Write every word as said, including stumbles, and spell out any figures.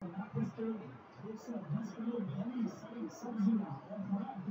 एक सौ दस किलो भारी सारी सब्जियां और